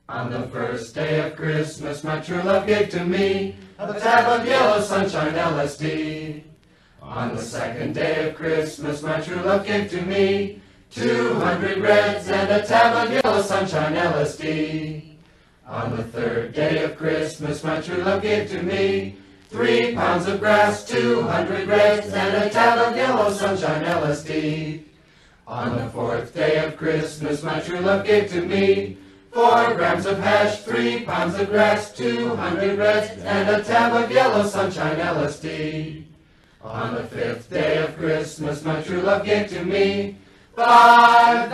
On the first day of Christmas, my true love gave to me a tab of yellow sunshine LSD. On the second day of Christmas, my true love gave to me 200 reds and a tab of yellow sunshine LSD. On the third day of Christmas, my true love gave to me 3 pounds of grass, 200 reds, and a tab of yellow sunshine LSD. On the fourth day of Christmas, my true love gave to me 4 grams of hash, 3 pounds of grass, 200 reds, and a tab of yellow sunshine LSD. On the fifth day of Christmas, my true love gave to me 5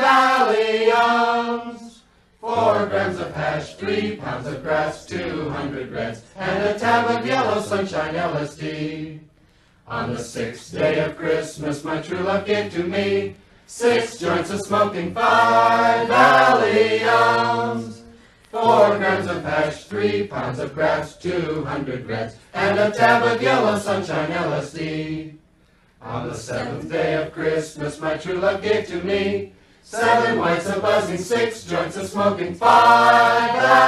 Valiums, 4 grams of hash, 3 pounds of grass, 200 reds, and a tab of yellow sunshine LSD. On the sixth day of Christmas, my true love gave to me 6 joints of smoking, 5 Valiums, 4 grams of hash, 3 pounds of grass, 200 reds, and a tab of yellow sunshine LSD. On the seventh day of Christmas, my true love gave to me 7 whites of buzzing, 6 joints of smoking, 5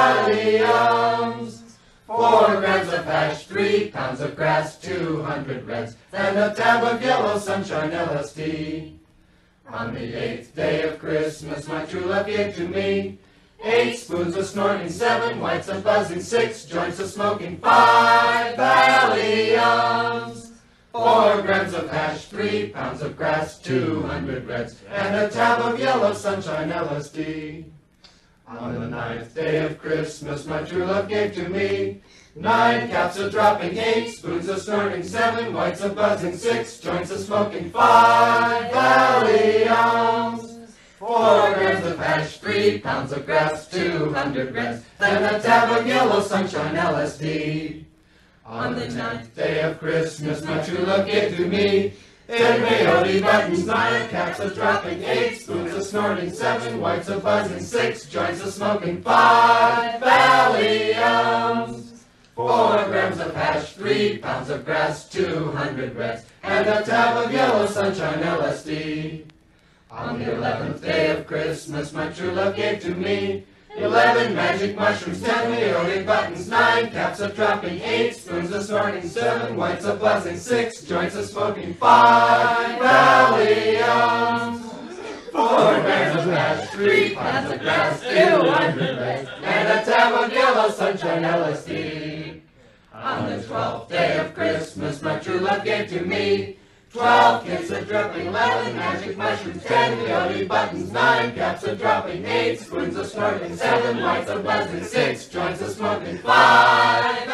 Valiums, 4 grams of hash, 3 pounds of grass, 200 reds, and a tab of yellow sunshine LSD. On the eighth day of Christmas, my true love gave to me 8 spoons of snorting, 7 whites of buzzing, 6 joints of smoking, 5 Valiums, 4 grams of hash, 3 pounds of grass, 200 reds, and a tab of yellow sunshine LSD. On the ninth day of Christmas, my true love gave to me 9 caps of dropping, 8 spoons of snorting, 7 whites of buzzing, 6 joints of smoking, 5 Valiums, 4 grams of hash, 3 pounds of grass, 200 reds, and a tab of yellow sunshine LSD. On the 9th day of Christmas, my true love gave to me 10 peyote buttons, 9 caps of dropping, 8 spoons of snorting, 7 whites of buzzing, 6 joints of smoking, 5 Valiums, 4 grams of hash, 3 pounds of grass, 200 reds, and a tab of yellow sunshine LSD. On the 11th day of Christmas, my true love gave to me 11 magic mushrooms, 10 peyote buttons, 9 caps of dropping, 8 spoons of snorting, 7 whites of buzzing, 6 joints of smoking, 5 Valiums, 4 grams of hash, 3 pounds of grass, 200 reds, and a tab of yellow sunshine LSD. On the 12th day of Christmas, my true love gave to me 12 kits of dripping, 11 magic mushrooms, 10 peyote buttons, 9 caps of dropping, 8 spoons of snorting, 7 whites of buzzing, 6 joints of smoking, 5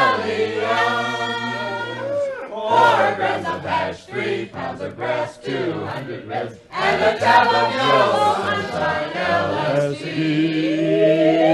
Valiums, 4 grams of hash, 3 pounds of grass, 200 reds, and a tab of yellow sunshine LSD.